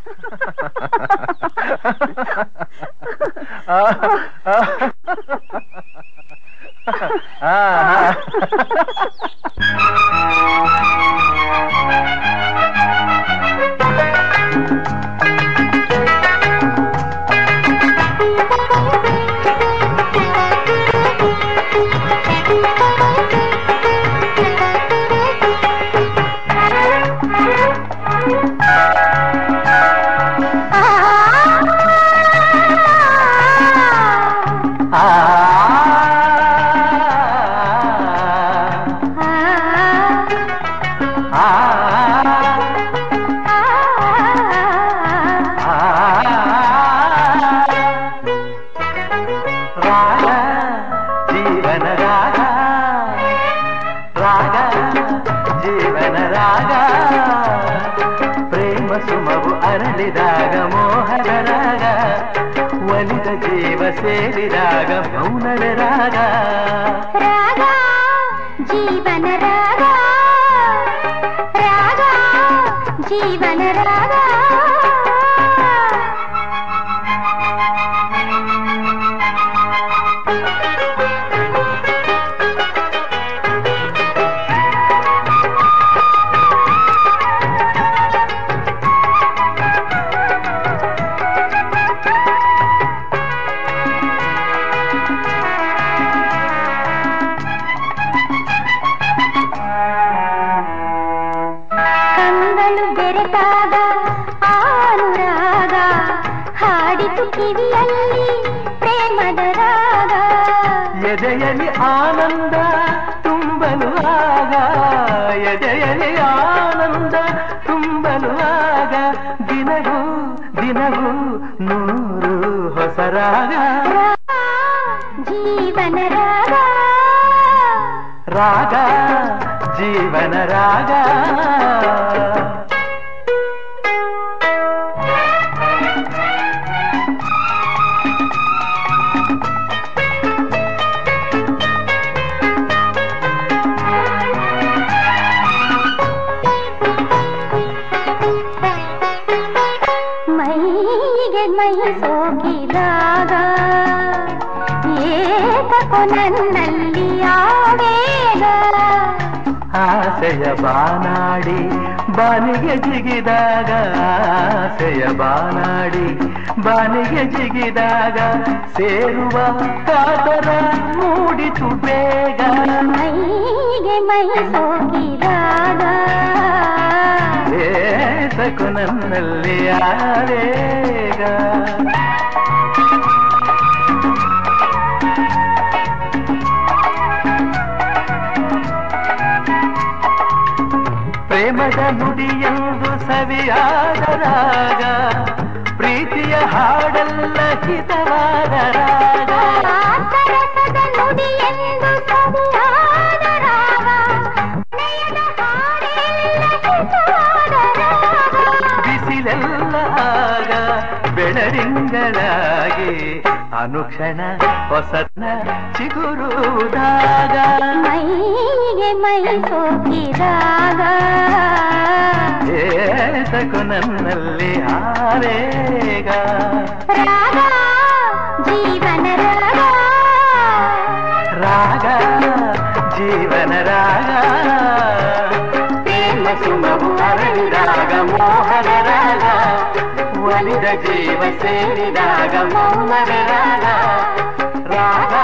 ಸೇರಿದಾಗ ಮೌನದ ರಾಗ ರಾಗ ಜೀವನ ರಾಗ ರಾಗ ಜೀವನ ರಾಗ ಎದೆಯಲ್ಲಿ ಆನಂದ ತುಂಬಲು ಆಗ ಎದೆಯಲ್ಲಿ ಆನಂದ ತುಂಬಲು ಆಗ ದಿನವೂ ದಿನವೂ ನೂರು ಹೊಸ ರಾಗ ಜೀವನ ರಾಗ ರಾಗ ಜೀವನ ರಾಗ ಸೋಗಿದಾಗ ಏತಕೋ ನನ್ನಲ್ಲಿ ಆವೇಗ ಆಸೆಯ ಬಾನಾಡಿ ಬಾನಿಗೆ ಜಿಗಿದಾಗ ಆಸೆಯ ಬಾನಾಡಿ ಬಾನಿಗೆ ಜಿಗಿದಾಗ ಸೇರುವ ಕಾತರ ಮೂಡಿತು ಬೇಗ ಮೈಗೆ ಮೈ ಸೋಗಿದಾಗ ಏತಕೋ ನನ್ನಲ್ಲಿ ಆವೇಗ ಪ್ರೇಮದ ನುಡಿಯೆಂದು ಸವಿಯಾದ ರಾಗ ಪ್ರೀತಿಯ ಹಾಡೆಲ್ಲ ಹಿತವಾದ ರಾಗ ಸರಸದ ನುಡಿಯೆಂದು ಸವಿಯಾದ ರಾಗ ಬಿಸಿಲೆಲ್ಲ ಆಗ ಬೆಳರಿಂಗಳಾಗಿ ಅನುಕ್ಷಣ ಹೊಸನ ಚಿಗುರುದಾಗ ಮೈಗೆ ಮೈ ಸೋಕಿದಾಗ ಏತಕೋ ನನ್ನಲ್ಲಿ ಆವೇಗ ರಾಗ ಜೀವನ ರಾಗ ರಾಗ ಜೀವನ ರಾಗ ಪ್ರೇಮ ಸುಮವು ಅರಳಿದಾಗ ಮೋಹನ ರಾಗ ಒಲಿದ ಜೀವ ಸೇರಿದಾಗ ಮೌನದ ರಾಗ ರಾಗ